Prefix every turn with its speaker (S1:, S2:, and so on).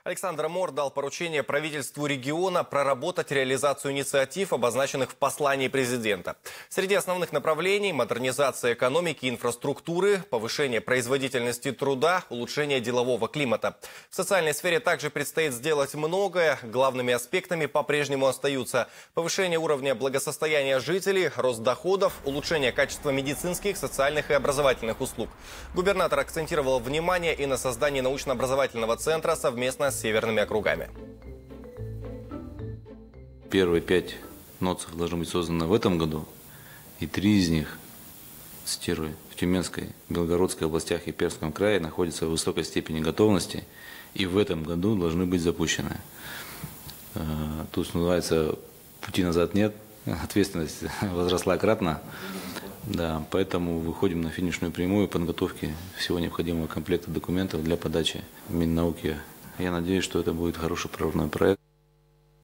S1: Александр Мор дал поручение правительству региона проработать реализацию инициатив, обозначенных в послании президента. Среди основных направлений – модернизация экономики и инфраструктуры, повышение производительности труда, улучшение делового климата. В социальной сфере также предстоит сделать многое. Главными аспектами по-прежнему остаются повышение уровня благосостояния жителей, рост доходов, улучшение качества медицинских, социальных и образовательных услуг. Губернатор акцентировал внимание и на создании научно-образовательного центра совместно с северными округами.
S2: Первые 5 НОЦов должны быть созданы в этом году, и 3 из них, цитирую, в Тюменской, Белгородской областях и Пермском крае находятся в высокой степени готовности и в этом году должны быть запущены. Тут, называется, пути назад нет, ответственность возросла кратно. Да, поэтому выходим на финишную прямую подготовки всего необходимого комплекта документов для подачи Миннауки. Я надеюсь, что это будет хороший прорывной проект.